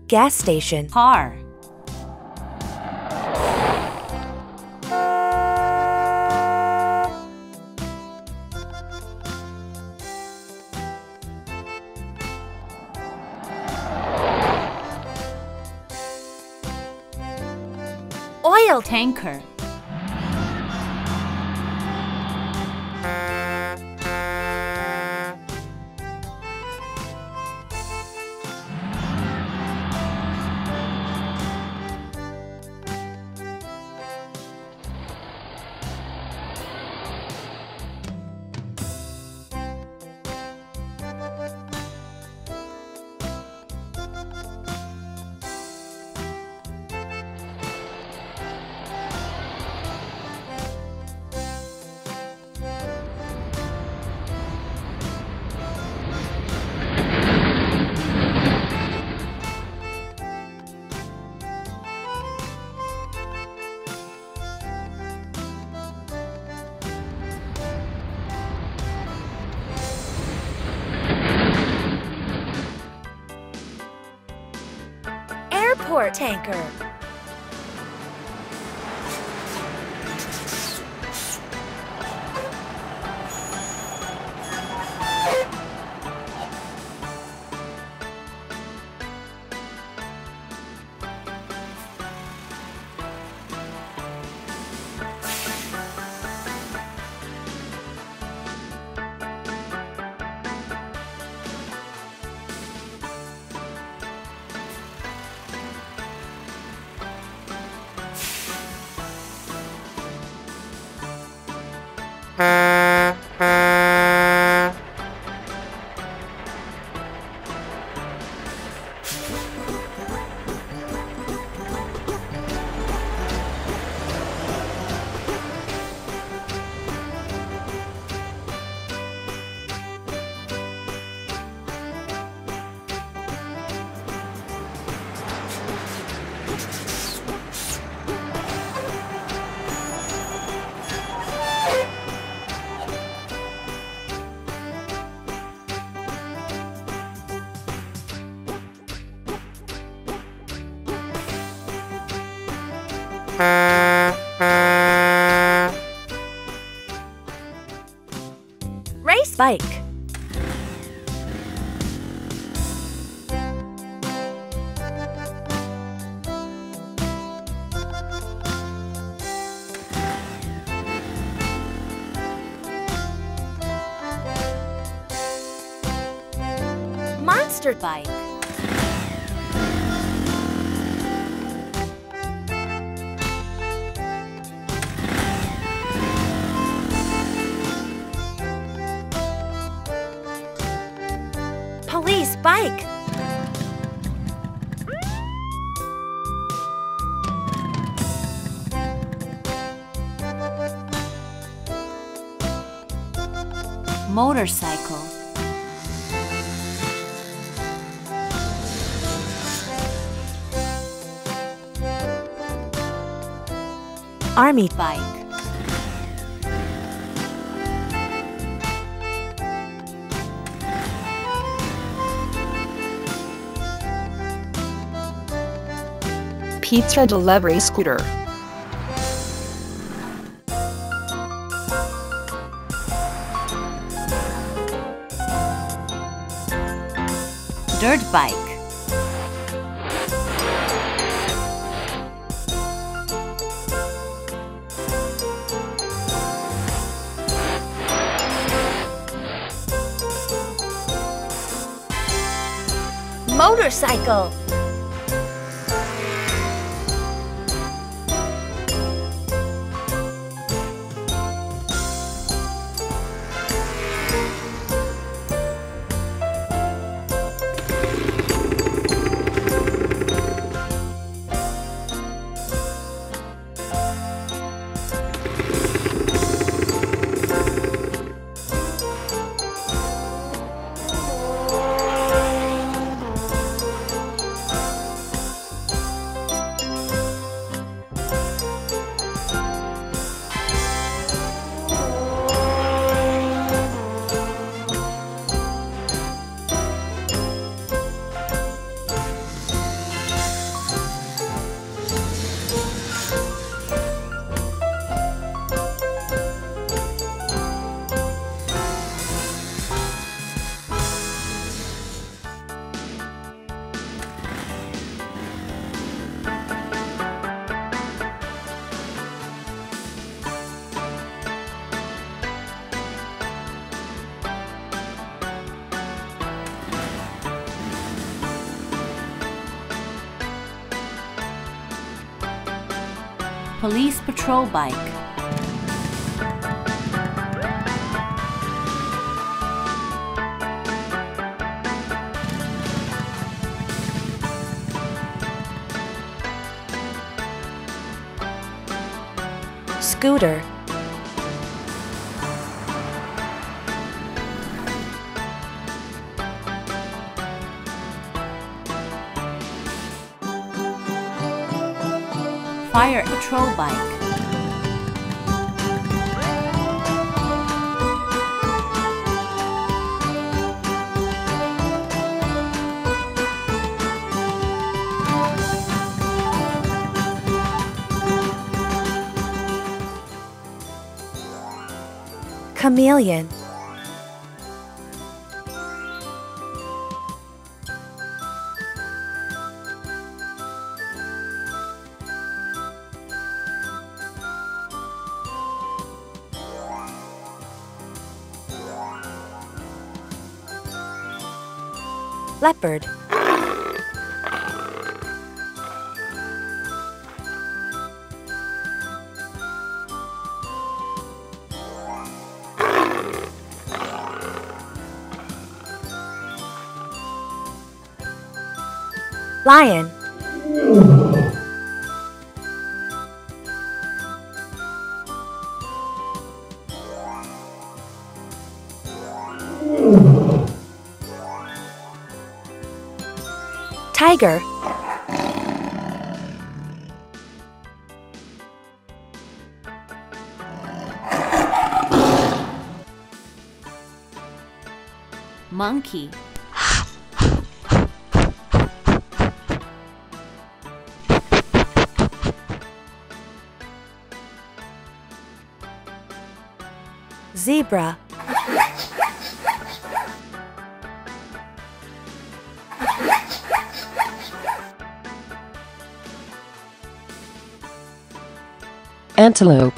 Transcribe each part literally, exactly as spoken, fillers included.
Gas station. Car. Oil Tanker. Airport tanker. Race bike. Monster bike. Police bike. Motorcycle. Army Bike. Pizza delivery scooter. Dirt bike. Motorcycle. Police patrol bike. Scooter. Fire patrol bike. Chameleon. Leopard. Lion. Tiger. Monkey. Zebra. Antelope.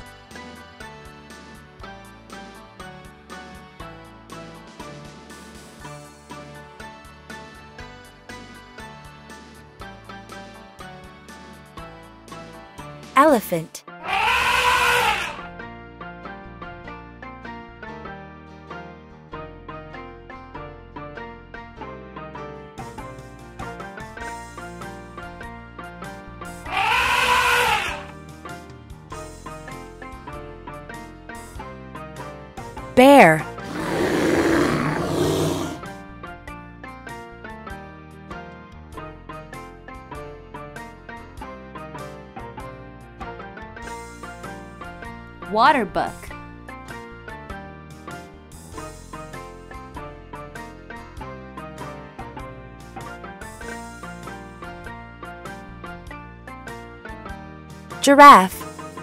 Elephant. Bear. Water buck. Giraffe.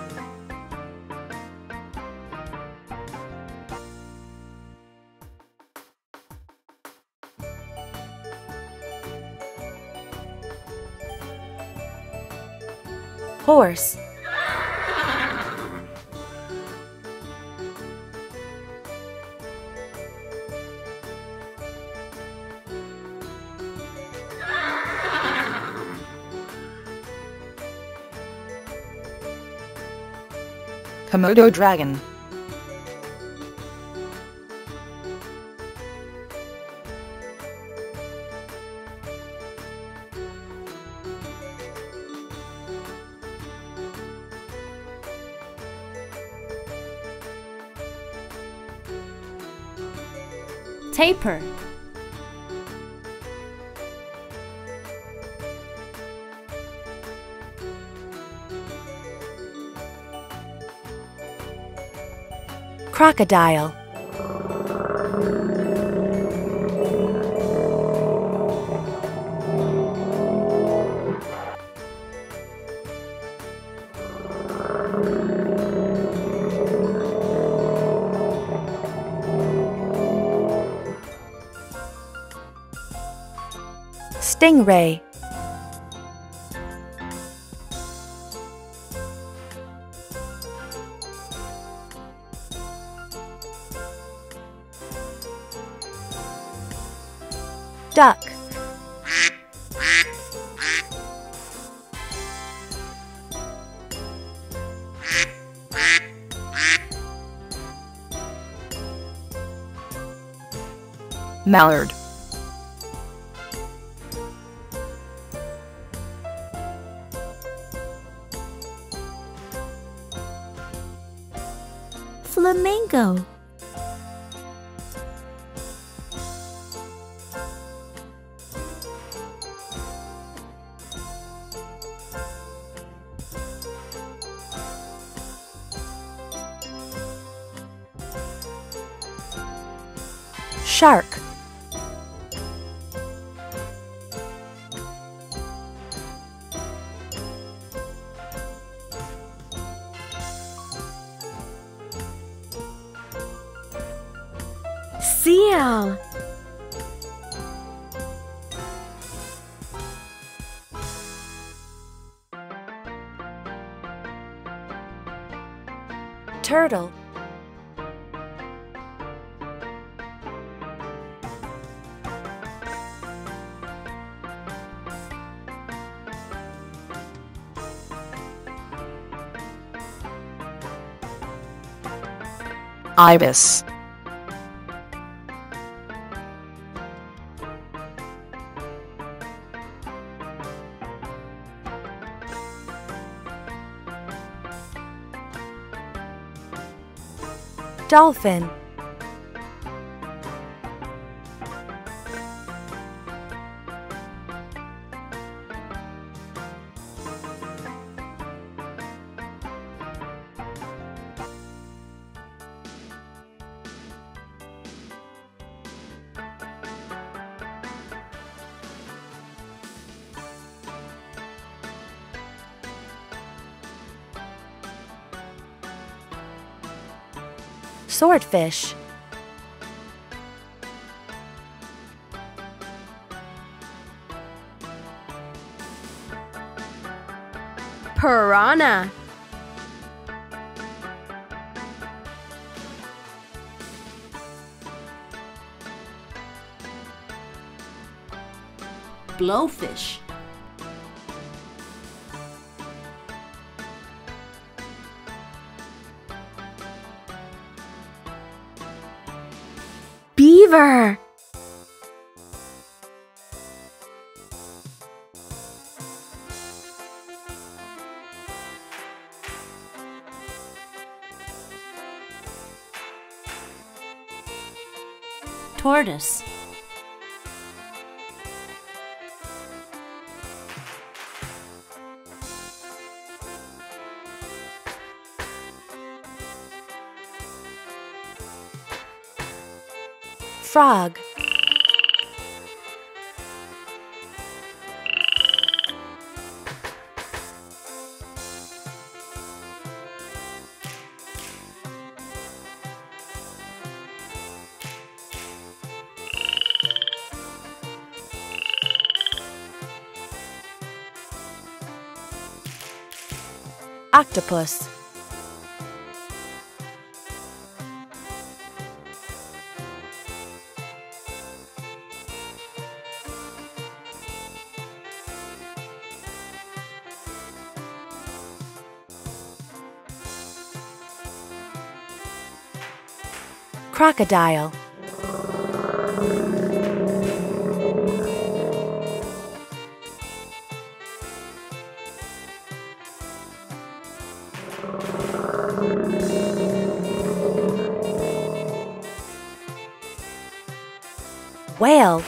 Horse. Komodo dragon. Tapir. Crocodile. Stingray. Duck. Mallard. Flamingo. Shark. Seal. Turtle. Ibis. Dolphin. Swordfish. Piranha. Blowfish. Beaver. Tortoise. Frog. Octopus. Crocodile. Whale.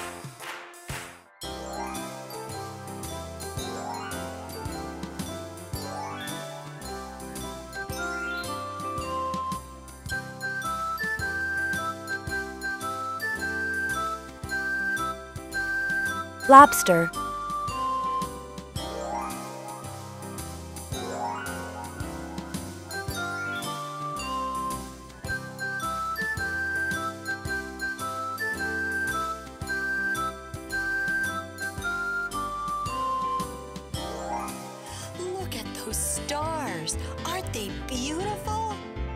Lobster. Look at those stars. Aren't they beautiful?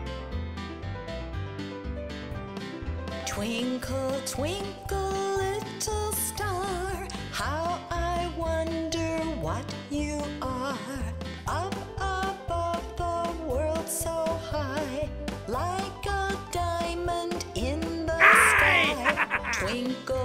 Twinkle, twinkle, little star, how I wonder what you are. Up above the world so high, like a diamond in the sky. Twinkle,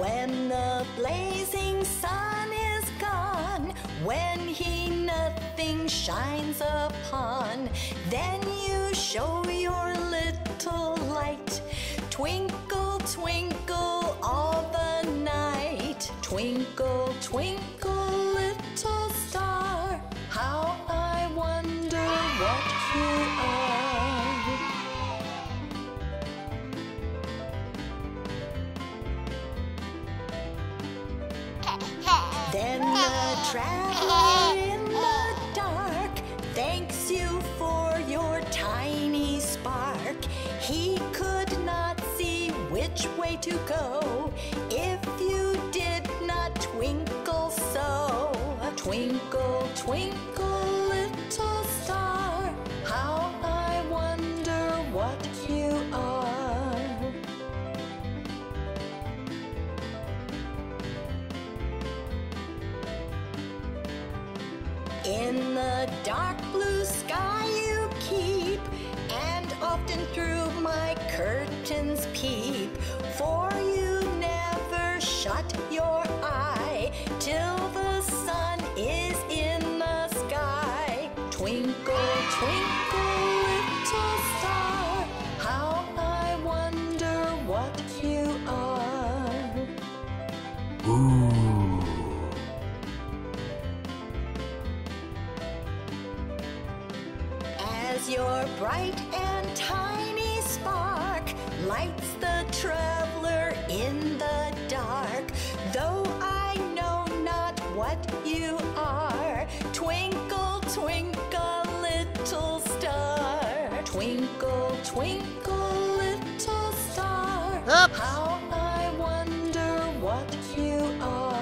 When the blazing sun is gone, when he nothing shines upon, then you show your little light. Twinkle, twinkle all the night. Twinkle, twinkle, little star, how I wonder what you are. Then the traveler in the dark thanks you for your tiny spark. He could not see which way to go if you did not twinkle so. Twinkle, twinkle, little star, how I wonder what you are. In the dark blue sky you keep, and often through my curtains peep, for you never shut your eye till the sun is in the sky. Twinkle, twinkle, little star, how I wonder what you are. Ooh. As your bright and tiny spark lights the traveler in the dark, though I know not what you are, twinkle, twinkle, little star. Twinkle, twinkle, little star, Oops. how I wonder what you are.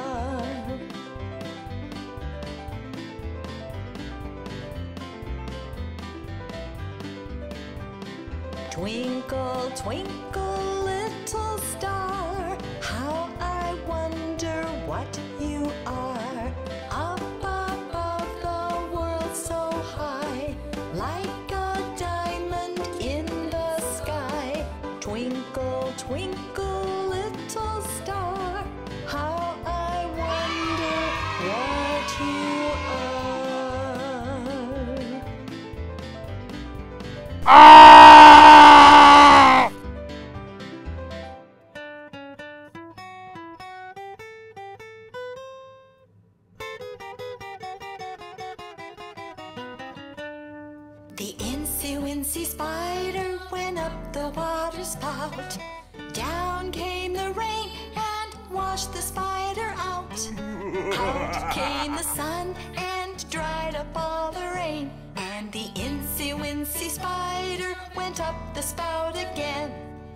Twinkle, twinkle, little star, how I wonder what you are. Up above the world so high, like a diamond in the sky. Twinkle, twinkle, little star, how I wonder what you are. Ah! The incy-wincy spider went up the water spout. Down came the rain and washed the spider out. Out came the sun and dried up all the rain. And the incy-wincy spider went up the spout again.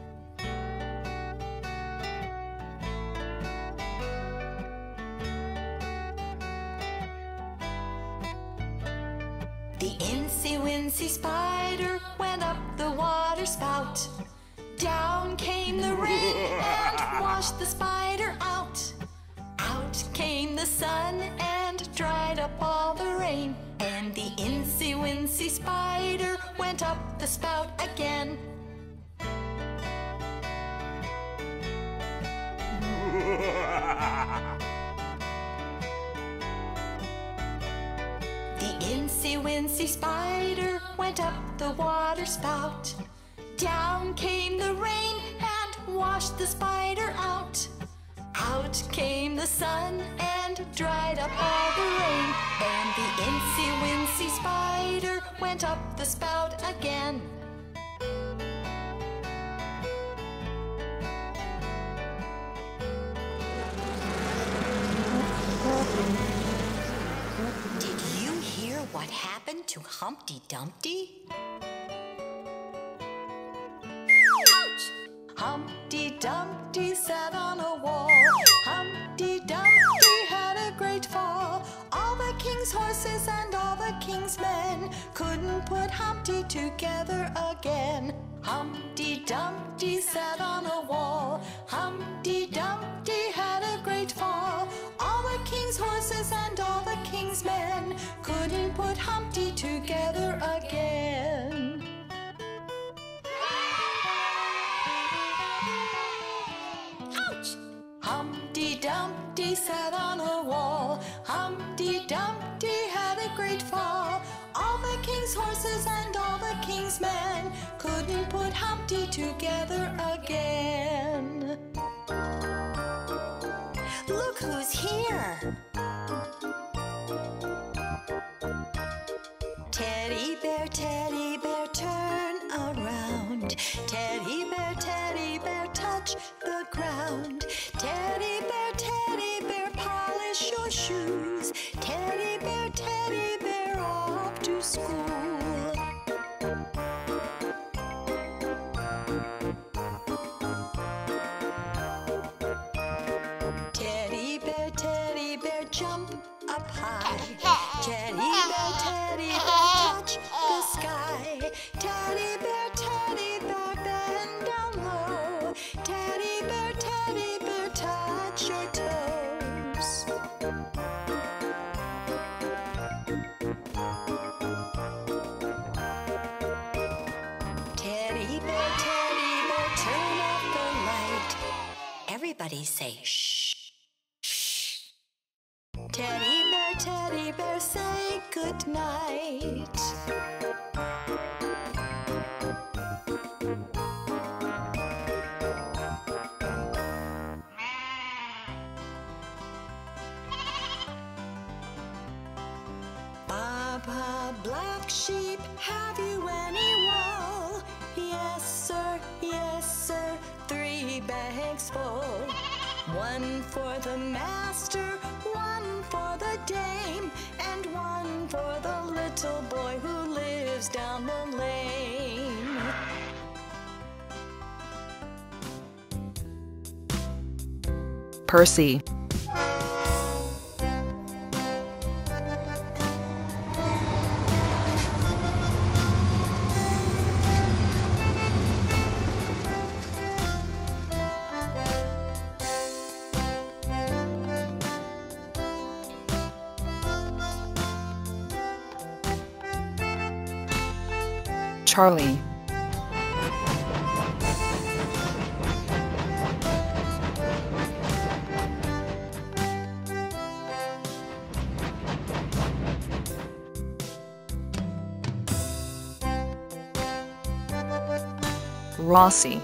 The incy-wincy spider went up the water spout. Down came the rain and washed the spider out. Out came the sun and dried up all the rain. And the incy-wincy spider went up the spout again. The incy-wincy spider went up the water spout. Down came the rain and washed the spider out. Out came the sun and dried up all the rain. And the incy-wincy spider went up the spout again. Did you hear what happened to Humpty Dumpty? Ouch! Humpty Dumpty sat on a wall. Humpty Dumpty had a great fall. All the king's horses and all the king's men couldn't put Humpty together again. Humpty Dumpty sat on a wall. Humpty Dumpty had a great fall. All the king's horses and all the king's men couldn't put Humpty together again. Ouch! Humpty the wall. Humpty Dumpty had a great fall. All the king's horses and all the king's men couldn't put Humpty together again. Look who's here! Teddy bear, teddy bear, turn around. Teddy bear, teddy bear, touch the ground. Teddy bear, teddy bear, polish your shoes. Teddy bear, teddy bear, off to school. Teddy bear, teddy bear, jump up high. Teddy bear, teddy bear, touch the sky. Teddy bear, teddy bear, bend down low. Teddy bear, teddy bear, touch your toes. Teddy bear, teddy bear, turn off the light. Everybody say shh. Shh. Teddy bear, teddy bear, say good night. Baba, black sheep, have you any wool? Yes, sir, yes, sir, three bags full. One for the master, one for the dame, and one for the little boy who lives down the lane. Percy. Charlie. Rossi.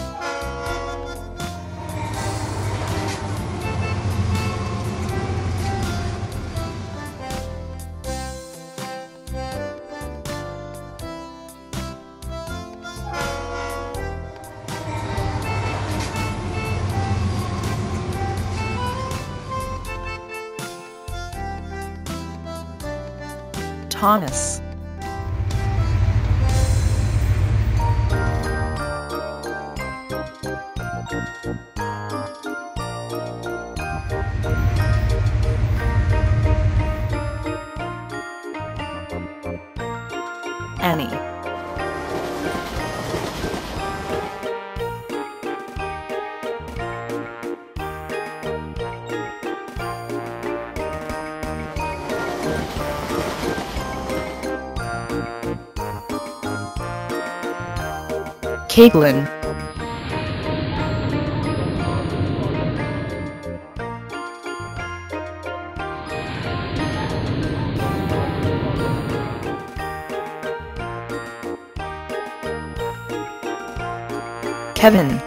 Thomas. Annie. Caitlin. Kevin.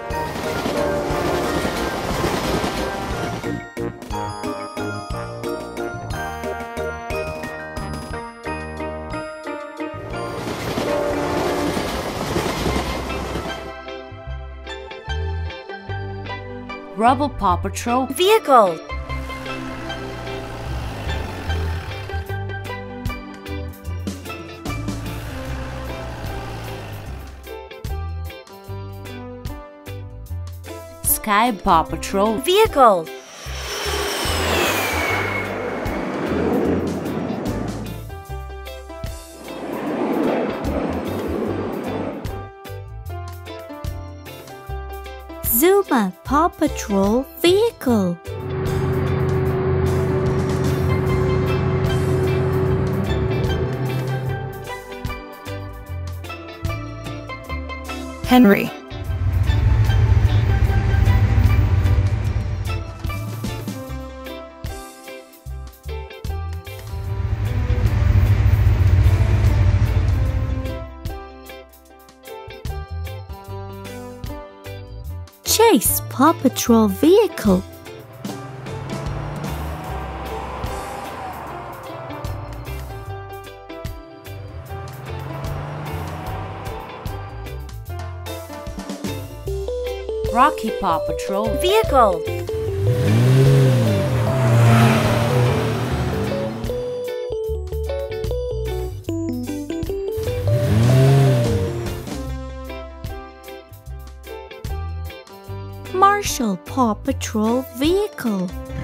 Rubble Paw Patrol. Vehicle. Sky Paw Patrol. Vehicle. Zuma Paw Patrol vehicle. Henry. Space Paw Patrol vehicle. Rocky Paw Patrol. Vehicle. Marshall Paw Patrol vehicle.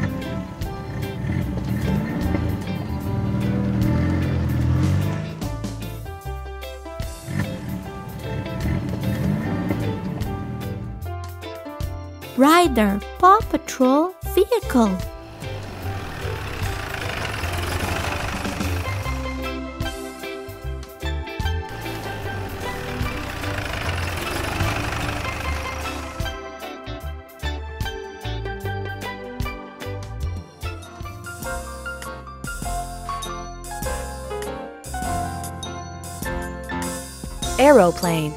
Ryder Paw Patrol vehicle. Aeroplane.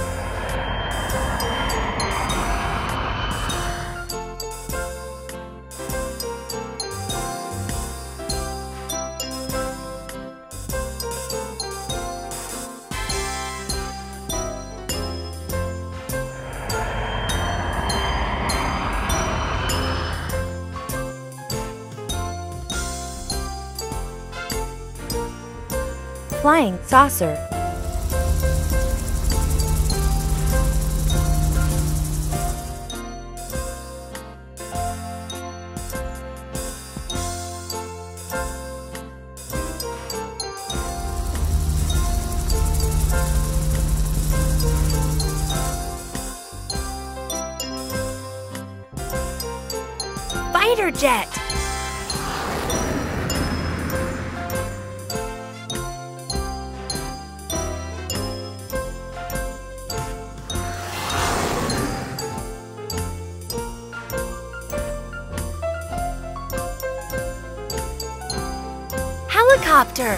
Flying saucer. Fighter jet. Helicopter.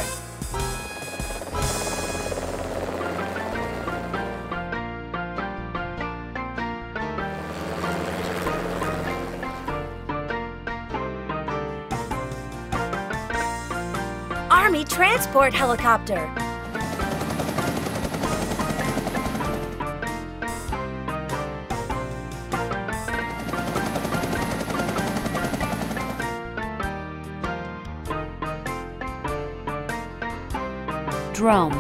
Army transport helicopter. Drone.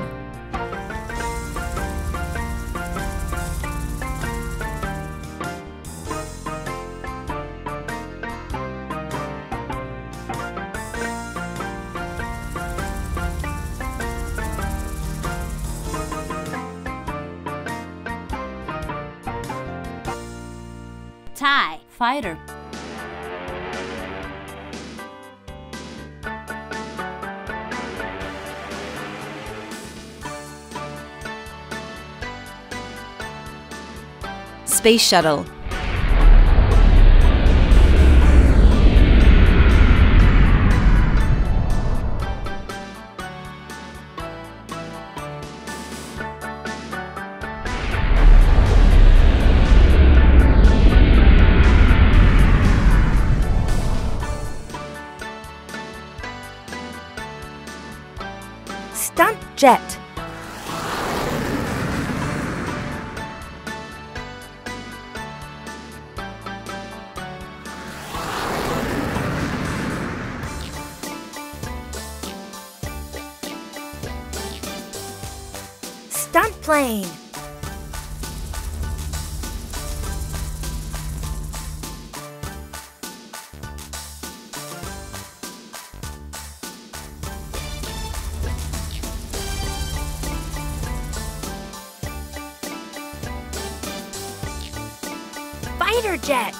TIE Fighter. Space Shuttle. Stunt jet. Stunt plane. Fighter jet.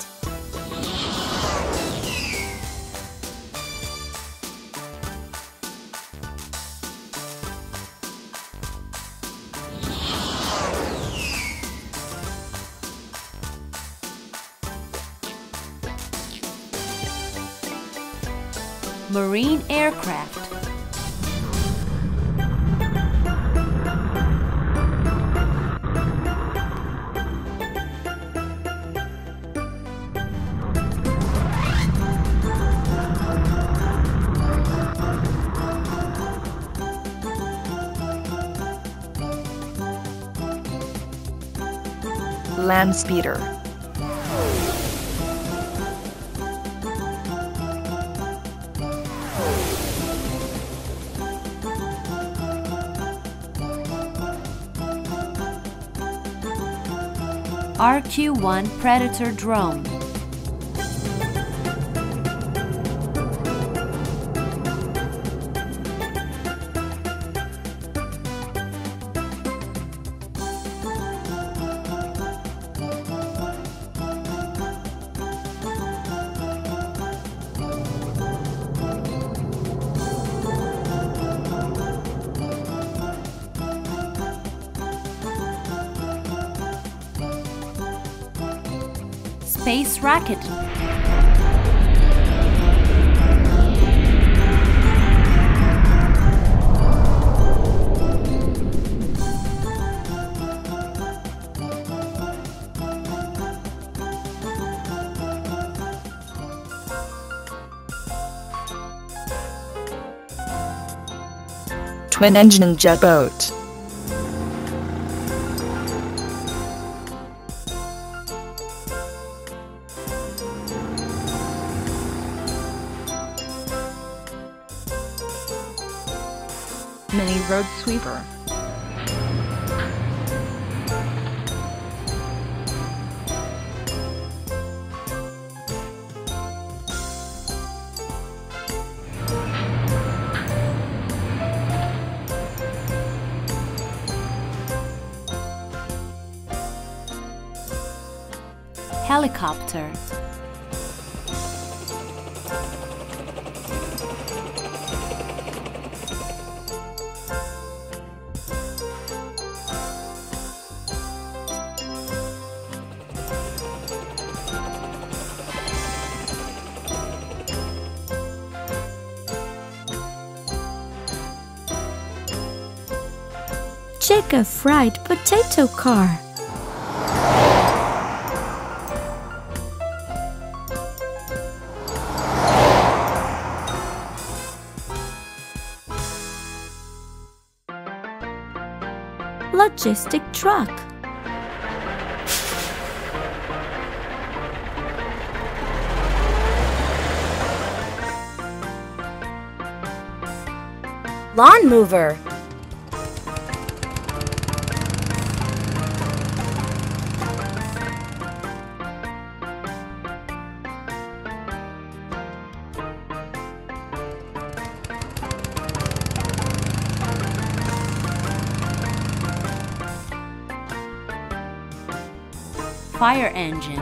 Marine aircraft. Land speeder. R Q one Predator drone. Space rocket. Twin-engine jet boat. Mini road sweeper. Helicopter. Check a fried potato car. Logistic truck. Lawn mower. Fire engine.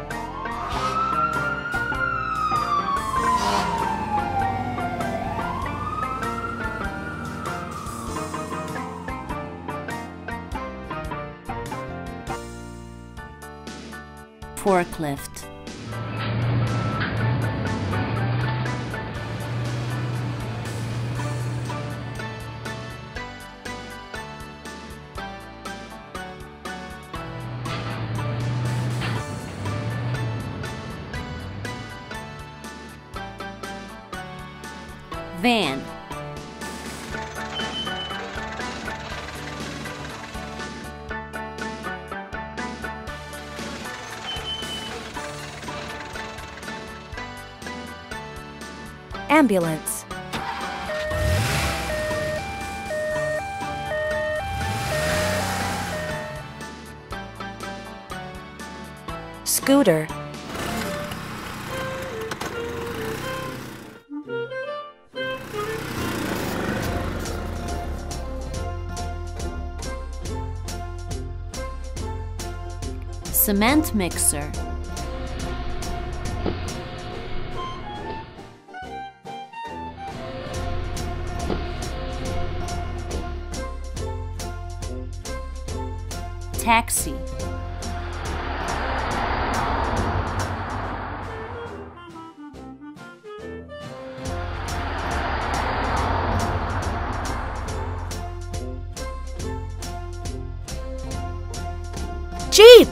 Forklift. Van. Ambulance. Scooter. Cement mixer. Taxi. Jeep.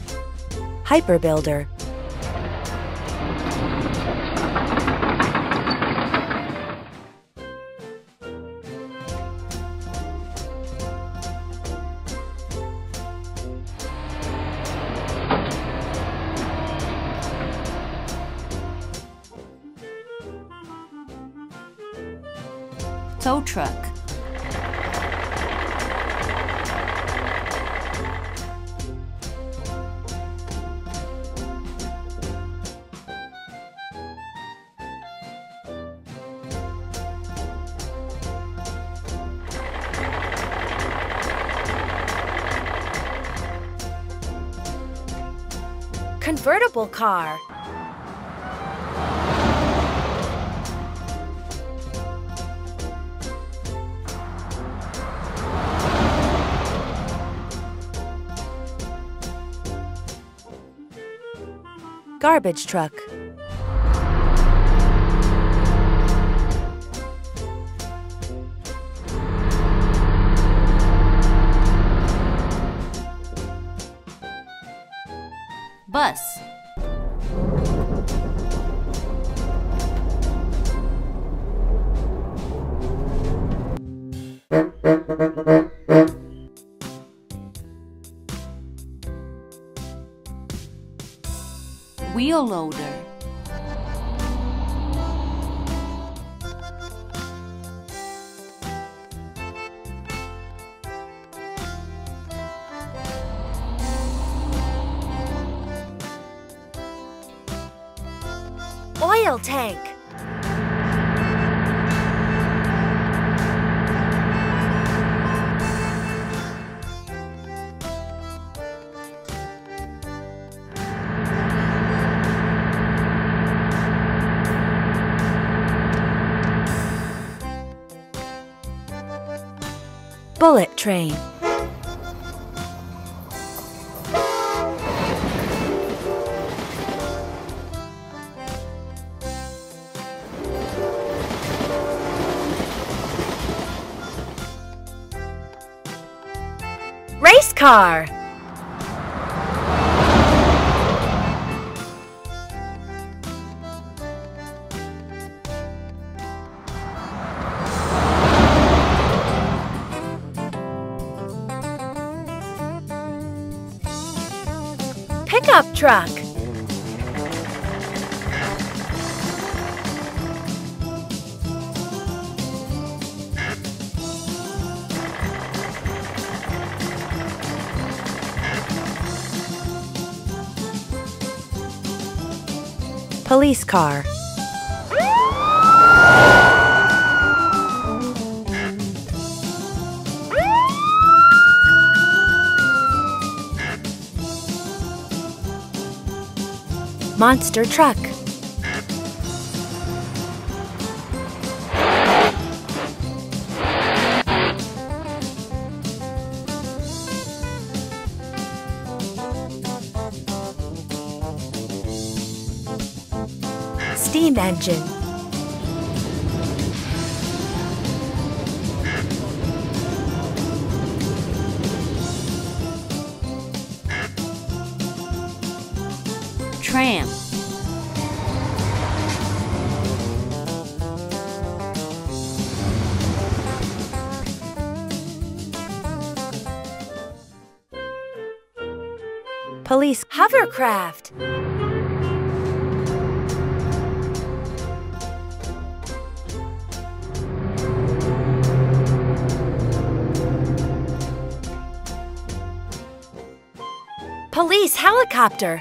Hyperbuilder. Tow truck. Convertible car. Garbage truck. Bus. Wheel loader. Oil tank. Bullet train. Race car. Pickup truck. Police car. Monster truck. Steam engine. Tram. Police hovercraft. Police helicopter.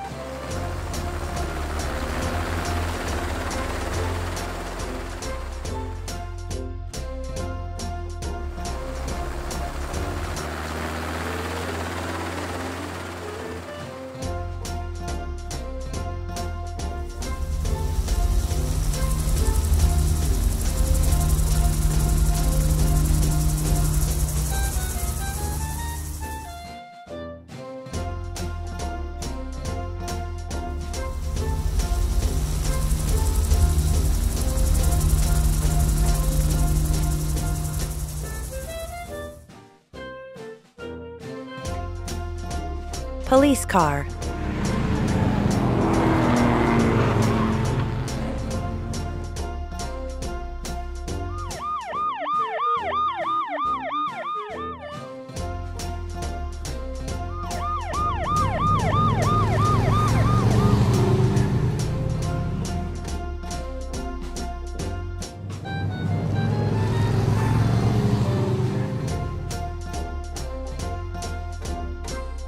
Police car.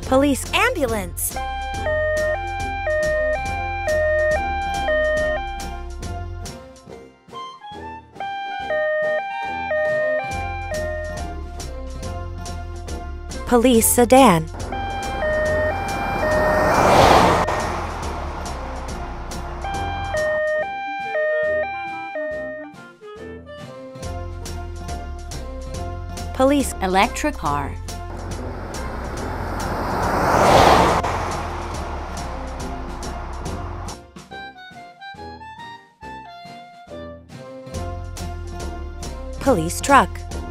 Police ambulance. Police sedan. Police electric car, police truck.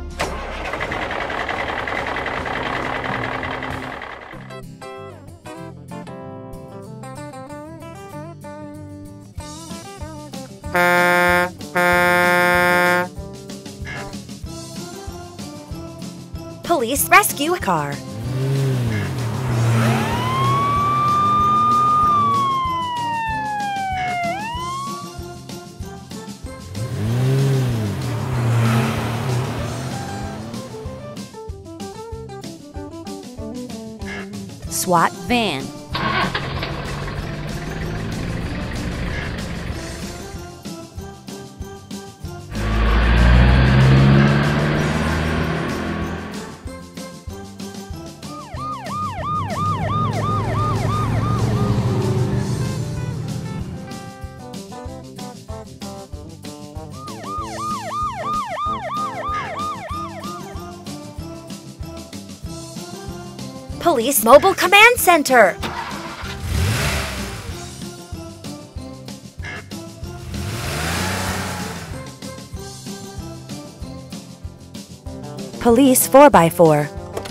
Police rescue car. SWAT van, Police Mobile Command Center. Police four by four.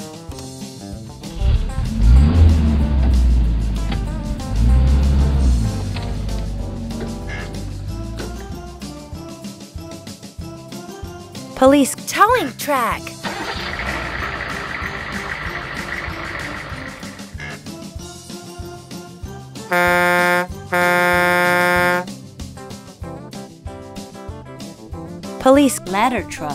Police towing track. Police ladder truck,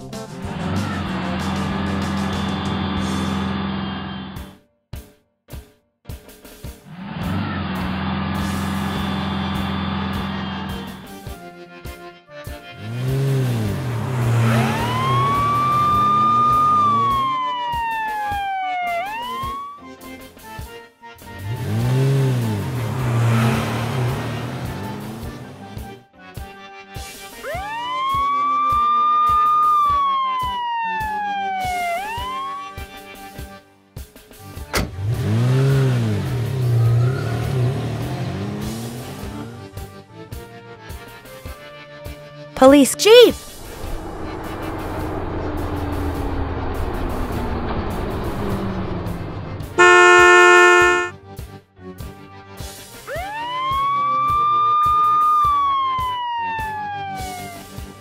Police Jeep.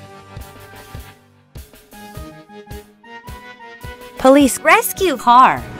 Police rescue car,